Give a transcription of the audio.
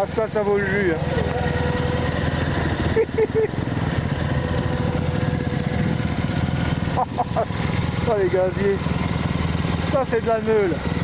Ah, ça vaut le jus. Hein. Oh, les gaziers. Ça, c'est de la meule.